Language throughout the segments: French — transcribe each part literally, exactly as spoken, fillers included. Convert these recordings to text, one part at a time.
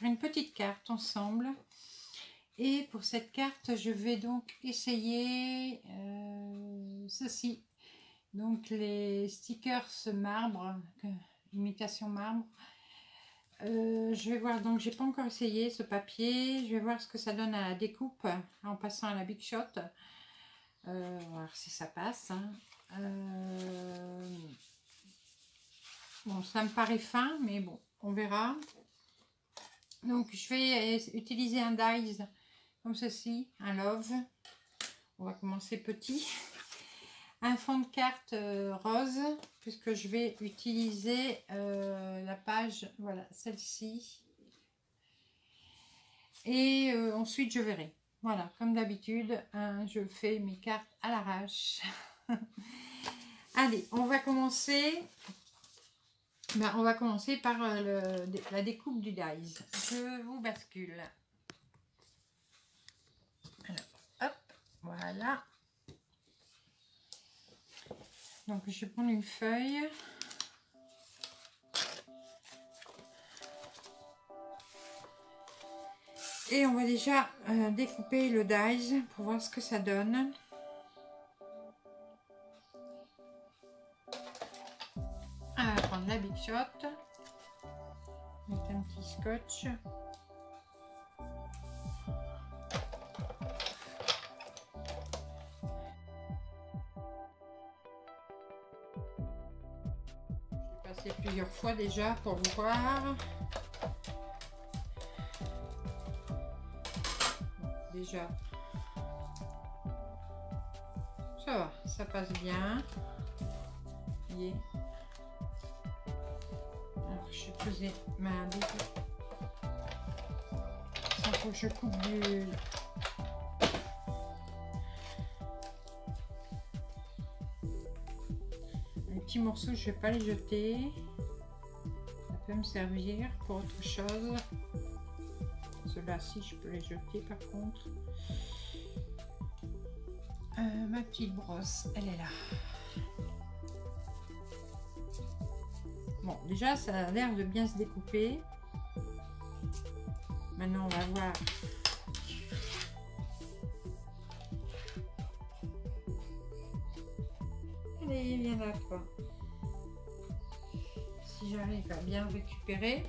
faire une petite carte ensemble. Et pour cette carte, je vais donc essayer euh, ceci. Donc les stickers marbre, imitation marbre. Euh, je vais voir, donc j'ai pas encore essayé ce papier. Je vais voir ce que ça donne à la découpe en passant à la Big Shot. Euh, on va voir si ça passe. Hein. Euh, bon, ça me paraît fin, mais bon, on verra. Donc je vais utiliser un dies comme ceci, un love. On va commencer petit. Un fond de carte euh, rose, puisque je vais utiliser euh, la page, voilà, celle-ci. Et euh, ensuite je verrai. Voilà, comme d'habitude, hein, je fais mes cartes à l'arrache. Allez, on va commencer. Ben, on va commencer par euh, le, la découpe du dies. Je vous bascule. Alors, hop, voilà. Donc, je vais prendre une feuille. Et on va déjà euh, découper le dies pour voir ce que ça donne. On va prendre la Big Shot. Mettre un petit scotch. Je vais passer plusieurs fois déjà pour voir. Déjà, ça va, ça passe bien. Yeah. Alors, je vais poser ma boucle. Il faut que je coupe du... Un petit morceau, je vais pas les jeter. Ça peut me servir pour autre chose. Ceux-là, si je peux les jeter par contre. Euh, ma petite brosse, elle est là. Bon, déjà, ça a l'air de bien se découper. Maintenant, on va voir. Allez, viens là, toi. Si j'arrive à bien récupérer.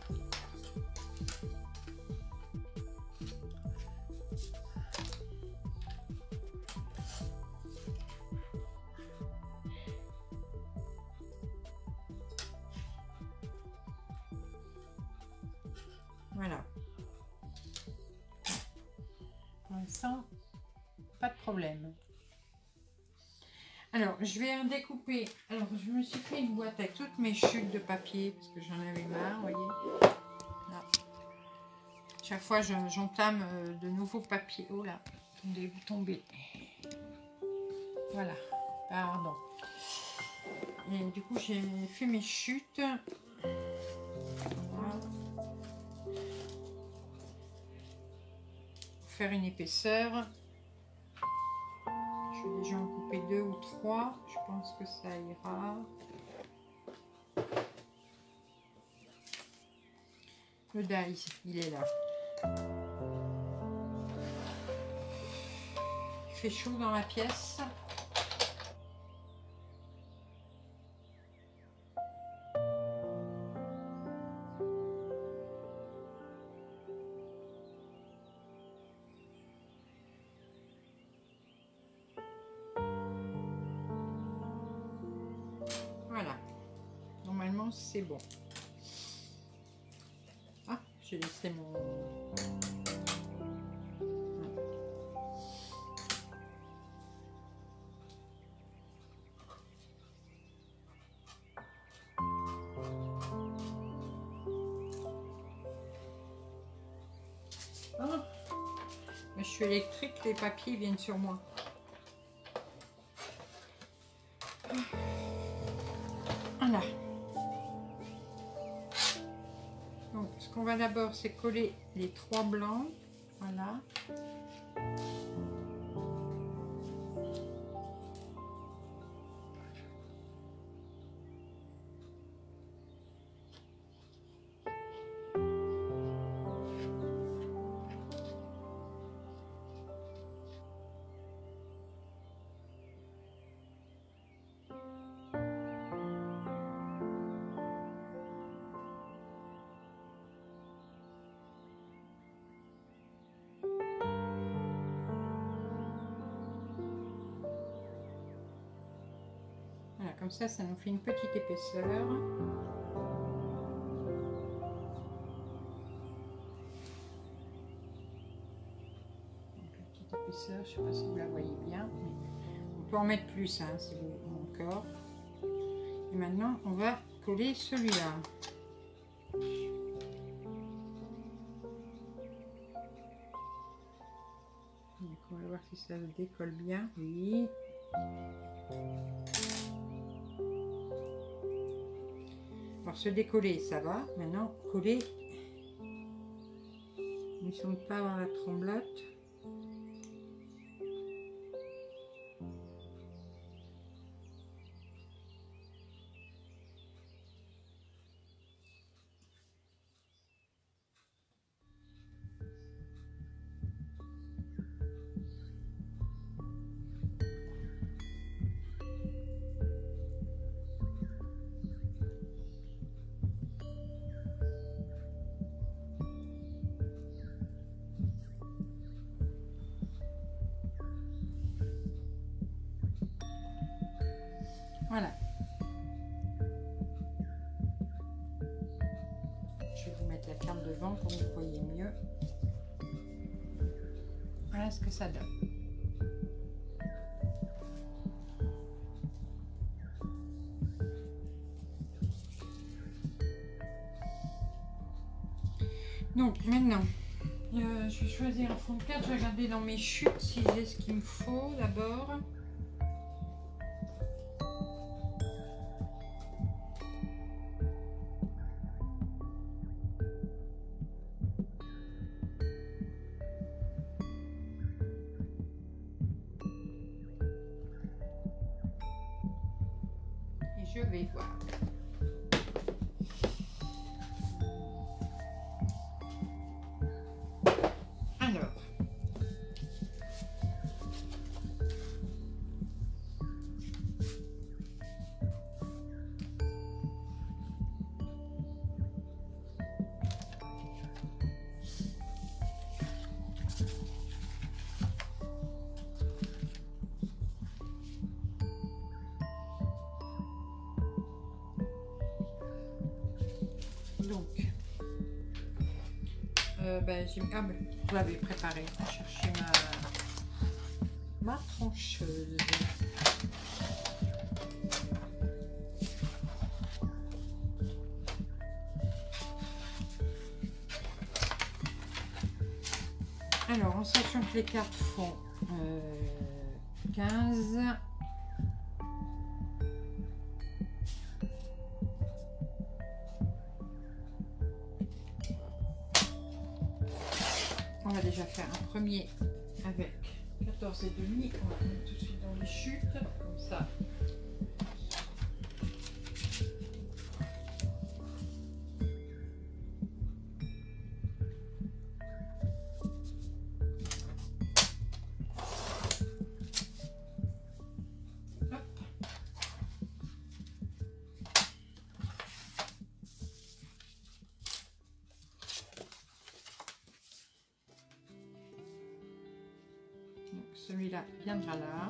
Voilà. Pour l'instant, pas de problème. Alors, je vais en découper. Alors, je me suis fait une boîte avec toutes mes chutes de papier parce que j'en avais marre, vous voyez. Là. Chaque fois, j'entame de nouveaux papiers. Oh là, attendez, vous tombez. Voilà, pardon. Et du coup, j'ai fait mes chutes. Voilà. Pour faire une épaisseur. Je vais déjà en couper deux ou trois. Je pense que ça ira. Le dies, il est là. Il fait chaud dans la pièce. Voilà. Normalement, c'est bon. Ah, j'ai laissé mon... Ah, je suis électrique, les papiers viennent sur moi. Voilà. Donc, ce qu'on va d'abord, c'est coller les trois blancs. Voilà. comme ça, ça nous fait une petite épaisseur. Je ne sais pas si vous la voyez bien, mais on peut en mettre plus hein, si vous encore. Et maintenant, on va coller celui-là. On va voir si ça le décolle bien. Oui. Alors se décoller, ça va. Maintenant, coller. N'essayons de ne pas avoir la tremblote. Voilà. Je vais vous mettre la carte devant pour que vous voyez mieux. Voilà ce que ça donne. Donc maintenant, euh, je vais choisir un fond de carte. Je vais regarder dans mes chutes si j'ai ce qu'il me faut d'abord. Je vais voir. Alors. Donc, euh, ben, j'ai ah, ben, je l'avais préparé. Je vais chercher ma, ma trancheuse. Alors, en sachant que les cartes font euh, quinze. On va déjà faire un premier avec quatorze et demi. On va mettre tout de suite dans les chutes, comme ça. Celui-là viendra là.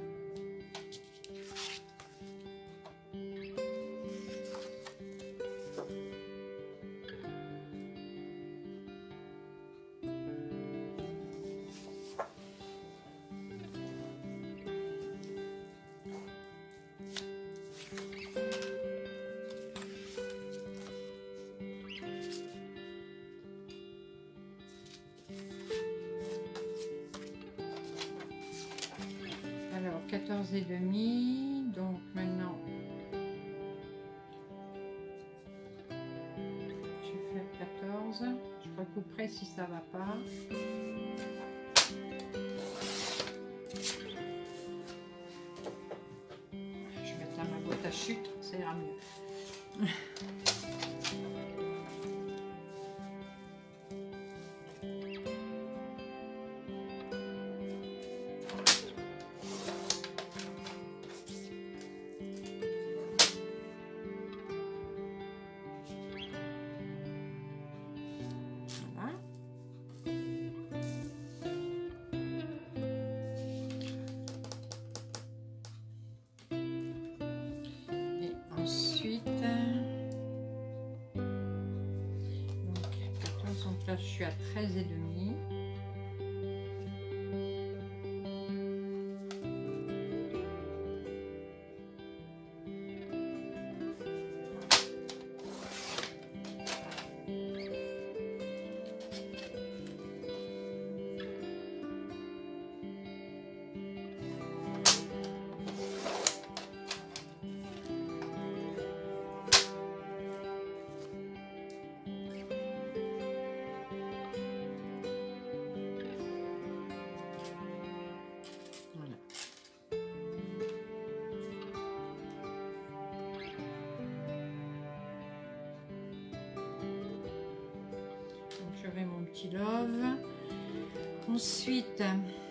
quatorze et demi, donc maintenant je vais faire quatorze. Je recouperai si ça va pas. Je vais mettre là ma boîte à chute, ça ira mieux. là je suis à treize et demi. J'aurai mon petit love. Ensuite, je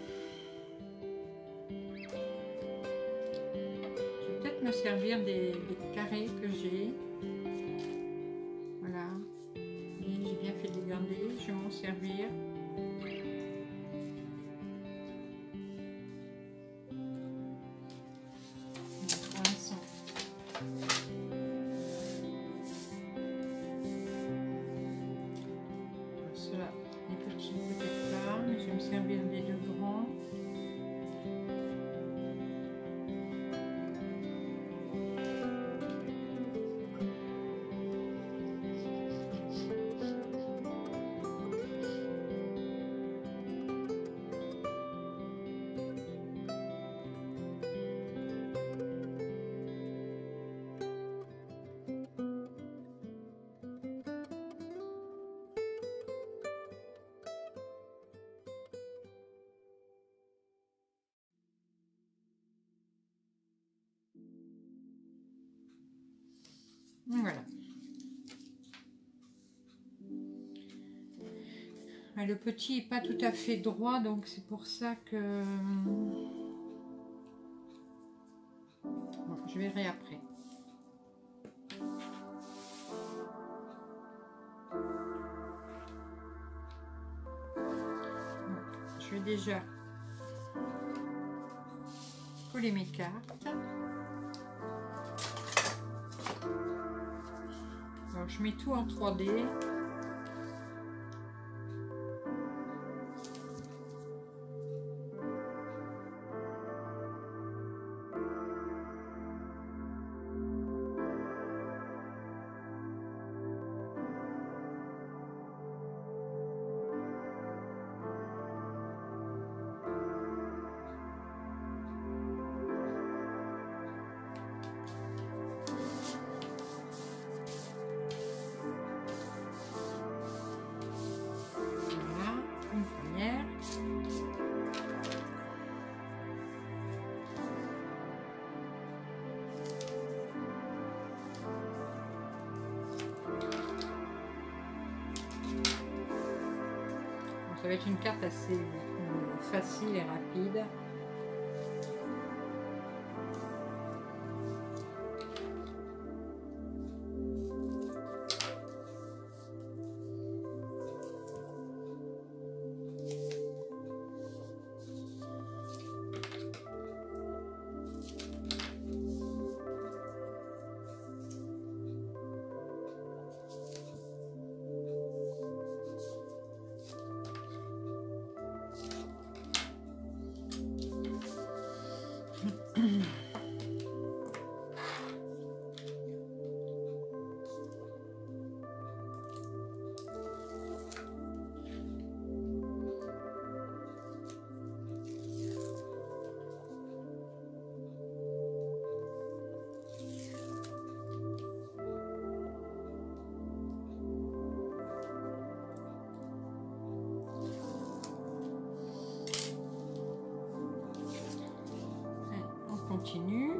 vais peut-être me servir des, des carrés que j'ai. Voilà. Et j'ai bien fait de les garder. Je vais m'en servir. Pour l'instant. Ceux-là, les petits peut-être pas, mais je vais me servir des deux grands. Voilà. Le petit n'est pas tout à fait droit, donc c'est pour ça que... Bon, je verrai après. Donc, je vais déjà coller mes cartes. Alors, je mets tout en trois D. Ça va être une carte assez euh, facile et rapide. Continue.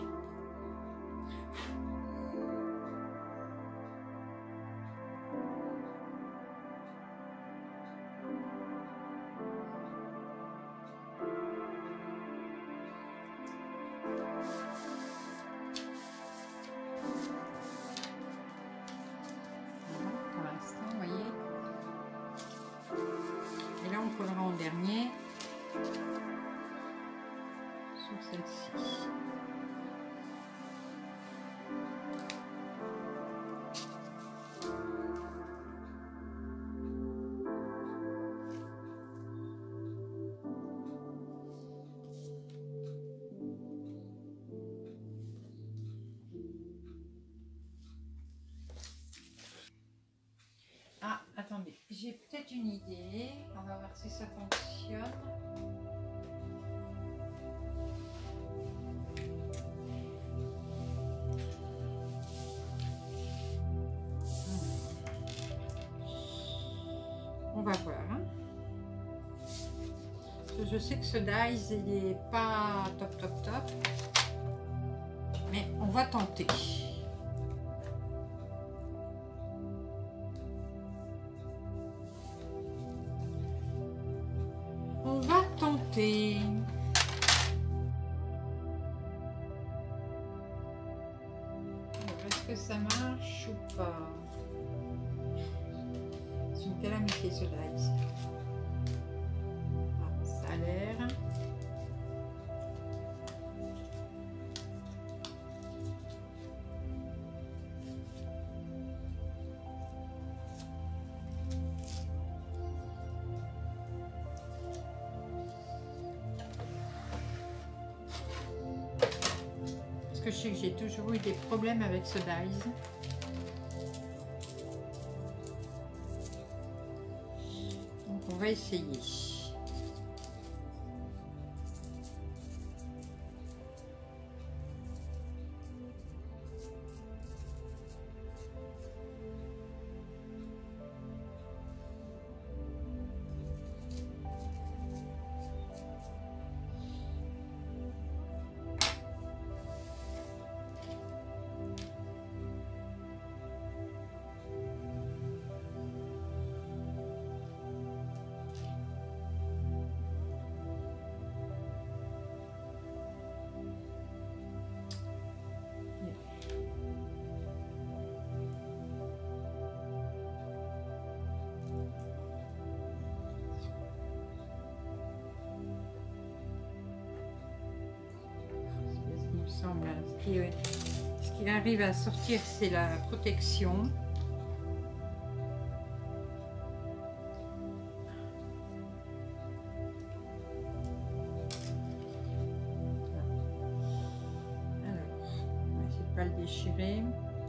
Voilà, pour l'instant, vous voyez. Et là, on collera en dernier sur celle-ci. une idée. On va voir si ça fonctionne. On va voir. Hein. Je sais que ce dies, il n'est pas top, top, top. Mais on va tenter. On va tenter. Est-ce que ça marche ou pas? C'est une calamité ce dice. Ah, ça a l'air. Je sais que j'ai toujours eu des problèmes avec ce dice. Donc on va essayer. Semble, ce qui, ce qui arrive à sortir, c'est la protection. Alors, on va essayer de ne pas le déchirer.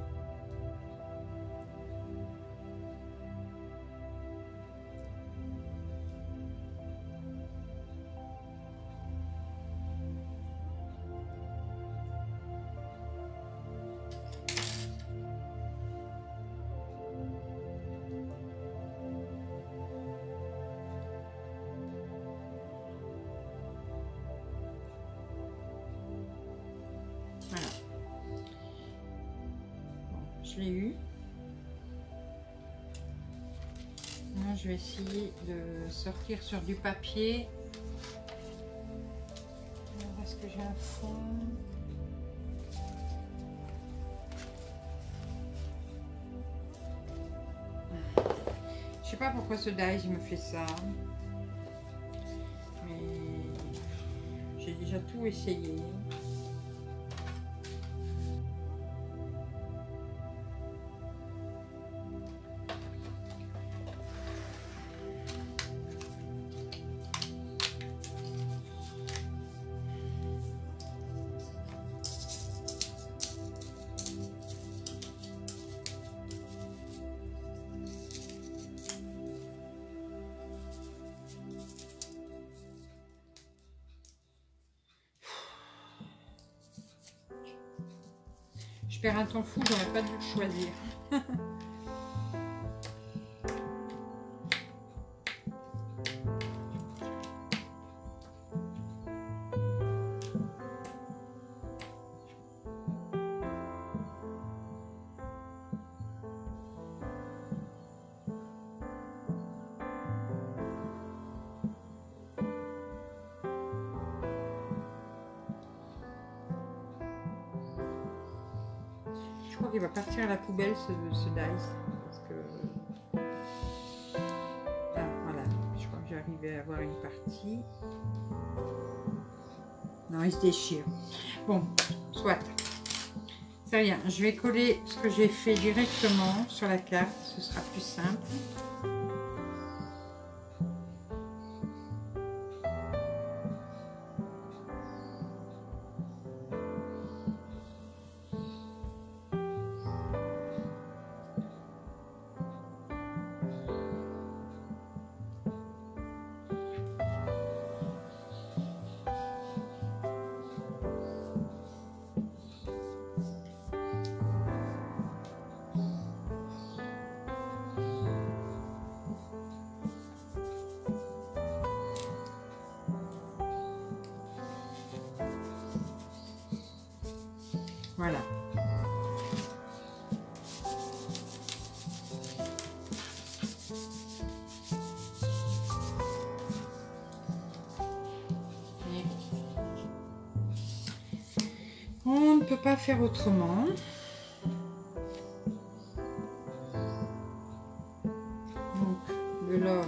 Voilà. Bon, je l'ai eu. Moi, je vais essayer de sortir sur du papier. Alors, est-ce que j'ai un fond? Je sais pas pourquoi ce dice me fait ça. Mais j'ai déjà tout essayé. Je perds un temps fou, j'aurais pas dû le choisir. Je crois qu'il va partir à la poubelle ce, ce dice parce que ah, voilà, je crois que j'arrivais à avoir une partie. Non, il se déchire. Bon, soit. C'est rien. Je vais coller ce que j'ai fait directement sur la carte. Ce sera plus simple. peut pas faire autrement. Donc le love.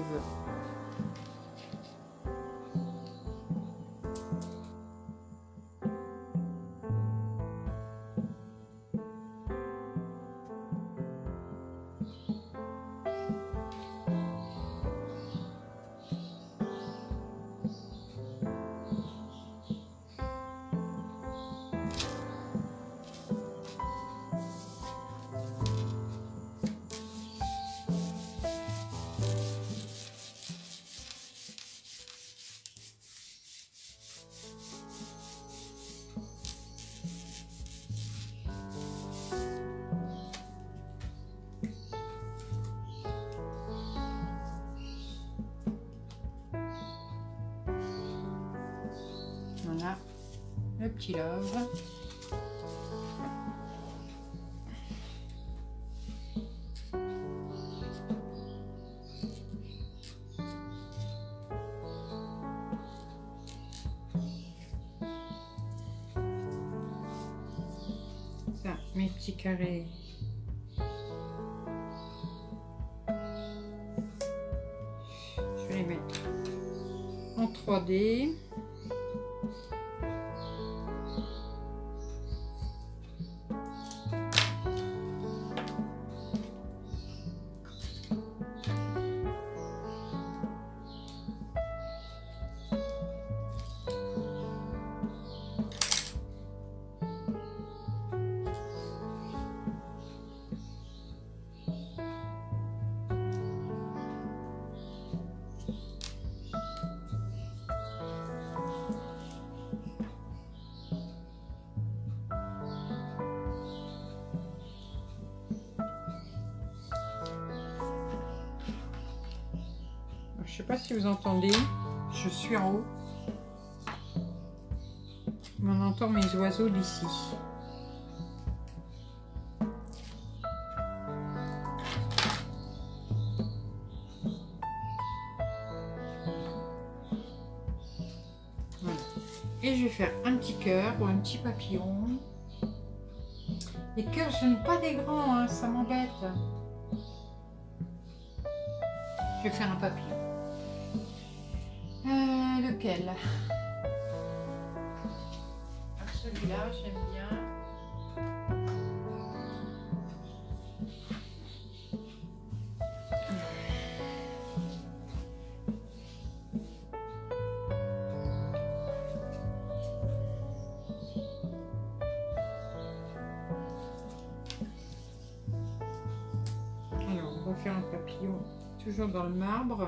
Voilà, le petit love. Ça, mes petits carrés. Je vais les mettre en trois D. Je sais pas si vous entendez, je suis en haut. On entend mes oiseaux d'ici. Voilà. Et je vais faire un petit cœur ou un petit papillon. Les cœurs, je n'ai pas des grands, hein, ça m'embête. Je vais faire un papillon. Euh, lequel? Celui-là, j'aime bien. Alors, on va faire un papillon toujours dans le marbre.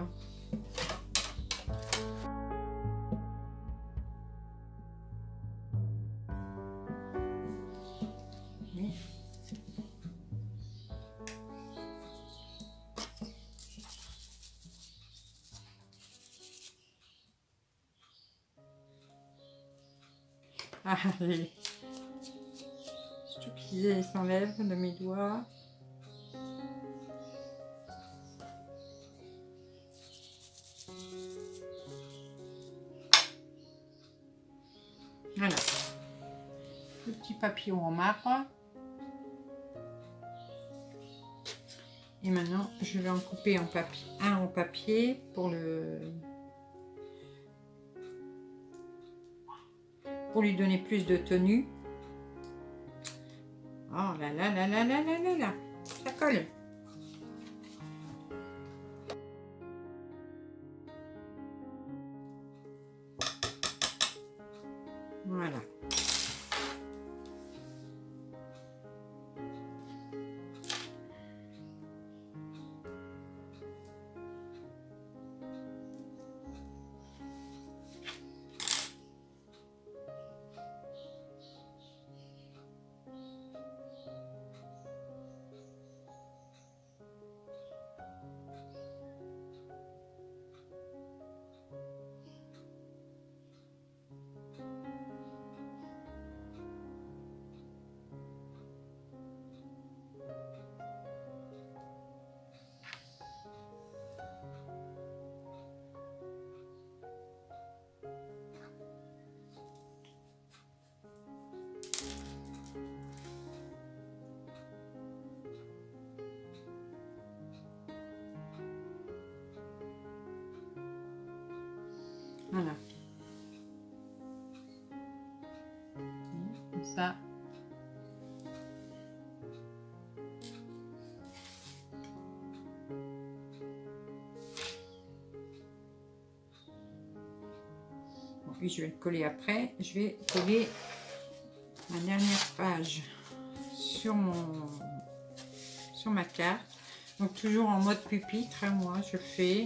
Ah, les... tout qui s'enlève de mes doigts. Voilà. Le petit papillon en marbre. Et maintenant, je vais en couper en papier, un en papier pour le... pour lui donner plus de tenue. Oh là là là là là là là là, ça colle. Voilà. Voilà. Comme ça. Bon, puis je vais le coller après. Je vais coller la dernière page sur mon sur ma carte. Donc toujours en mode pupitre, hein, moi je fais.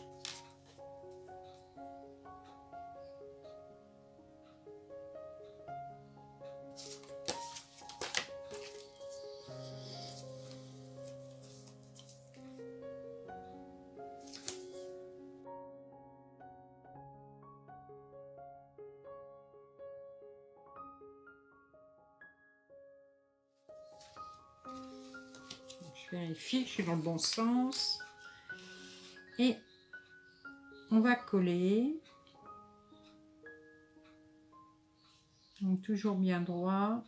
Je vérifie que je suis dans le bon sens. Et on va coller. Donc toujours bien droit.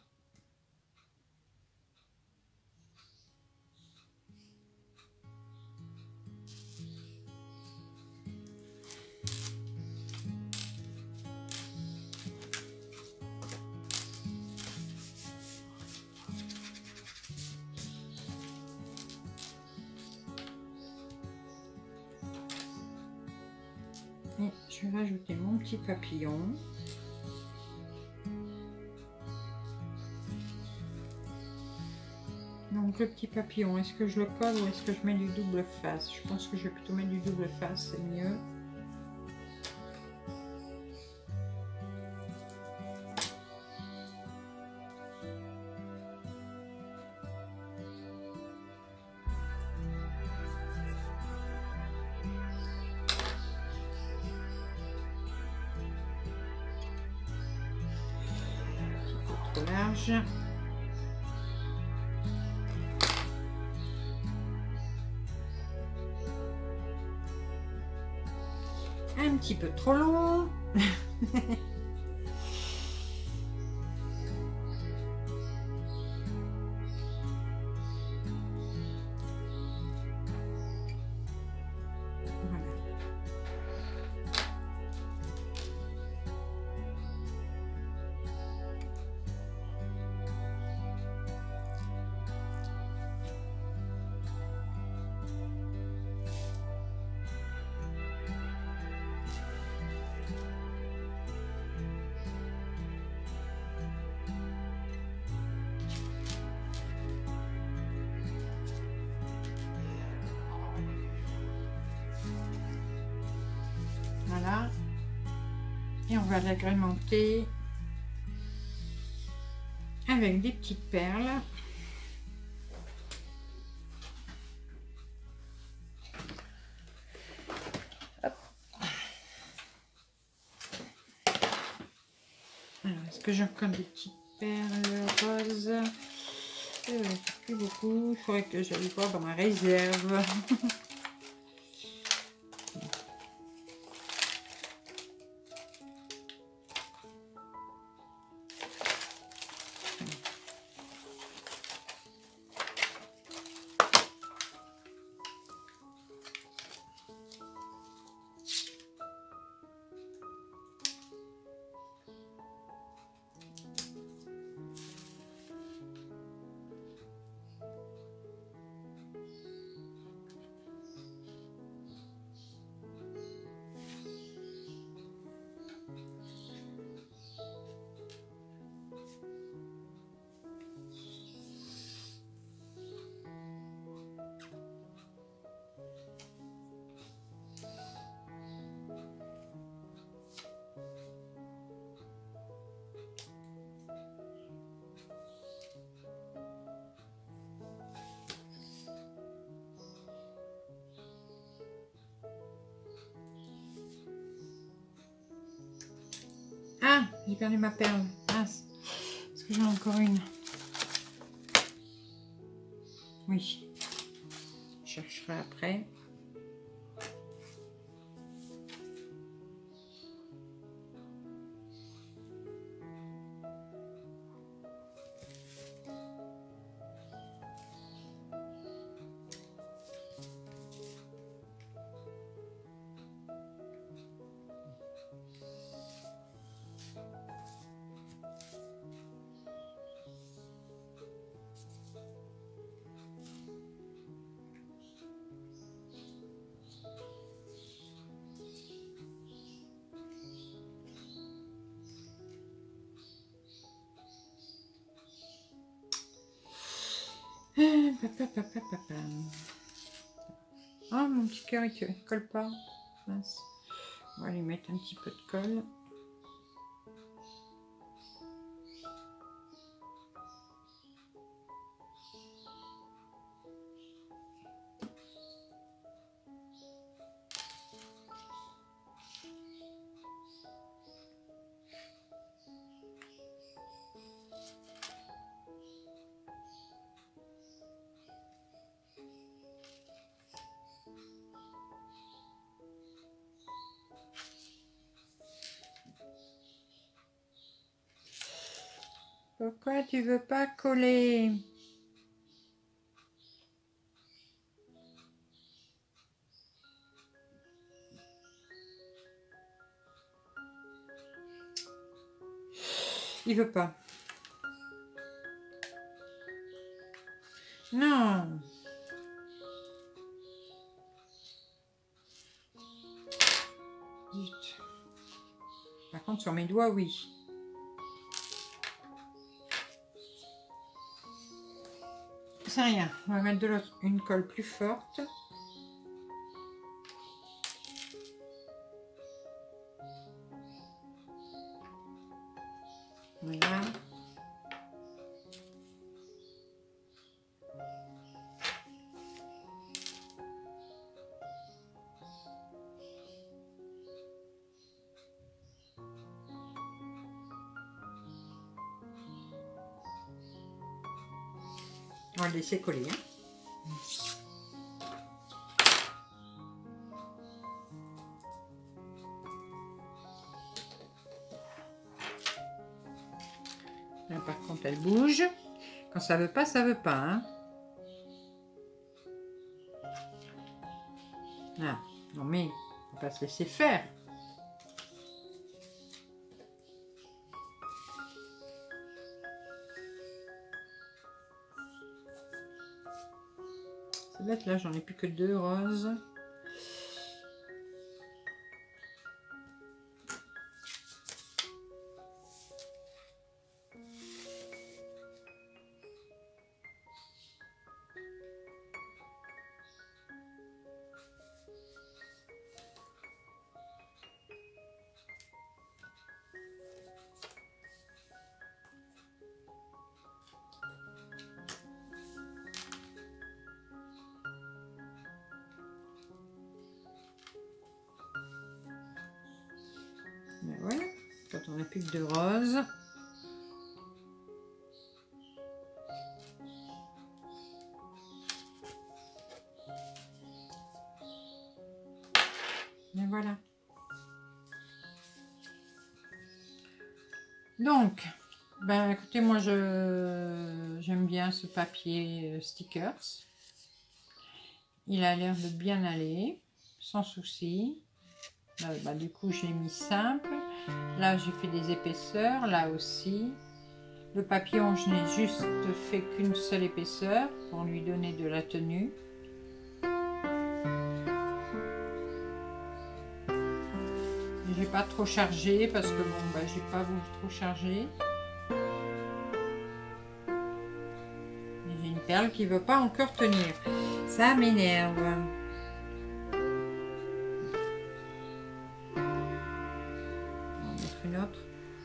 Et je vais rajouter mon petit papillon. Donc le petit papillon, est-ce que je le colle ou est-ce que je mets du double face? Je pense que je vais plutôt mettre du double face, c'est mieux. Un petit peu trop large. Un petit peu trop long. Voilà. Et on va l'agrémenter avec des petites perles. Hop. Alors, est-ce que j'ai encore des petites perles roses? Euh, plus beaucoup. Il faudrait que j'aille voir dans ma réserve. Ah, j'ai perdu ma perle. Ah, est-ce que j'en ai encore une? Oui. Je chercherai après. Ah, mon petit cœur, il ne colle pas. Mince. On va lui mettre un petit peu de colle. Pourquoi tu veux pas coller? Il veut pas. Non. Zut. Par contre, sur mes doigts, oui. C'est rien. On va mettre de l'autre, une colle plus forte. Voilà. On va le laisser coller. Hein. Là, par contre, elle bouge. Quand ça veut pas, ça veut pas. Hein. Ah, non mais, on va pas se laisser faire. C'est bête, là, j'en ai plus que deux roses. Mais voilà, quand on n'a plus que deux roses. Et voilà. Donc, ben écoutez, moi je j'aime bien ce papier stickers. Il a l'air de bien aller, sans souci. Là, bah, du coup, j'ai mis simple. Là, j'ai fait des épaisseurs. Là aussi. Le papillon, je n'ai juste fait qu'une seule épaisseur pour lui donner de la tenue. J'ai pas trop chargé parce que bon, bah, j'ai pas voulu trop charger. J'ai une perle qui veut pas encore tenir. Ça m'énerve. Une autre.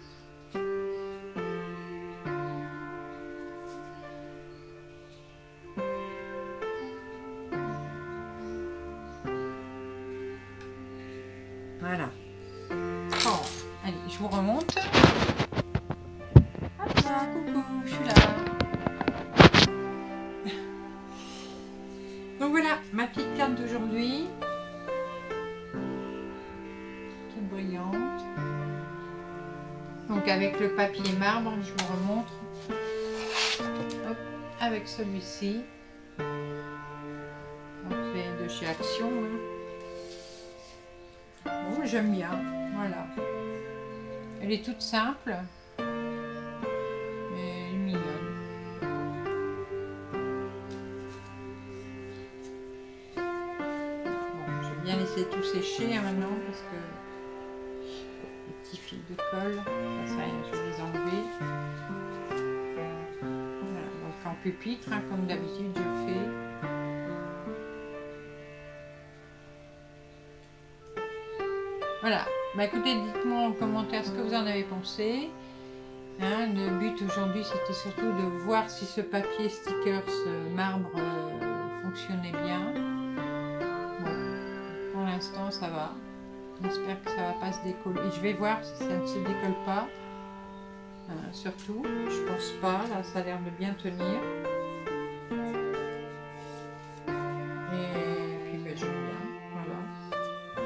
Voilà. Oh, allez, je vous remonte. Hop là, coucou, je suis là. Donc voilà, ma petite carte d'aujourd'hui. Toute brillante. Donc avec le papier marbre, je vous remontre. Hop, avec celui-ci. Donc c'est de chez Action. Hein. Bon, j'aime bien. Voilà. Elle est toute simple. Mais elle est mignonne. Bon, je vais bien laisser tout sécher hein, maintenant parce que les petits fils de colle, ça sert à rien, je vais les enlever. Voilà, donc en pupitre, hein, comme d'habitude je fais. Voilà, bah écoutez, dites-moi en commentaire ce que vous en avez pensé. Hein, le but aujourd'hui c'était surtout de voir si ce papier stickers euh, marbre euh, fonctionnait bien. Bon, pour l'instant ça va. J'espère que ça va pas se décoller. Et je vais voir si ça ne se décolle pas. Euh, surtout, je pense pas. Là, ça a l'air de bien tenir. Et puis ben, j'aime bien.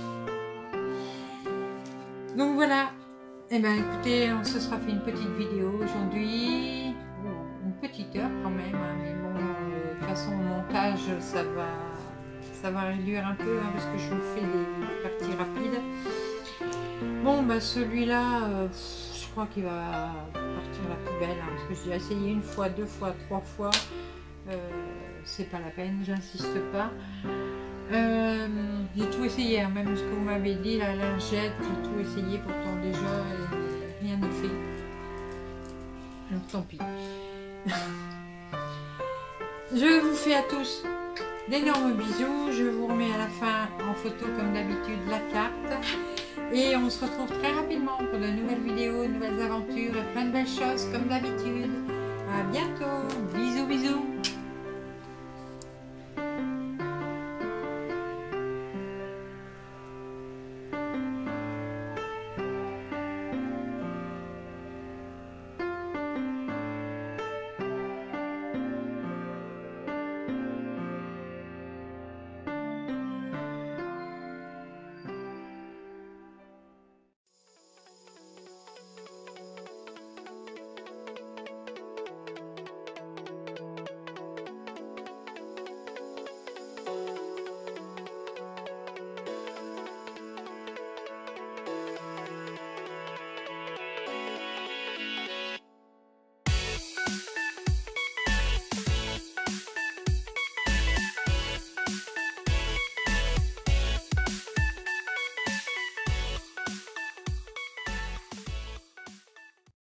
Voilà. Donc voilà. Et eh ben écoutez, on se sera fait une petite vidéo aujourd'hui. Une petite heure quand même. Hein, mais bon, euh, de toute façon, au montage, ça va. Ça va réduire un peu hein, parce que je vous fais des parties rapides. Bon, bah celui-là, euh, je crois qu'il va partir à la poubelle hein, parce que j'ai essayé une fois, deux fois, trois fois. Euh, c'est pas la peine, j'insiste pas. Euh, j'ai tout essayé, hein, même ce que vous m'avez dit, la lingette, j'ai tout essayé pourtant déjà et rien n'est fait. Donc tant pis. Je vous fais à tous d'énormes bisous, je vous remets à la fin en photo comme d'habitude la carte et on se retrouve très rapidement pour de nouvelles vidéos, de nouvelles aventures et plein de belles choses comme d'habitude. À bientôt, bisous bisous.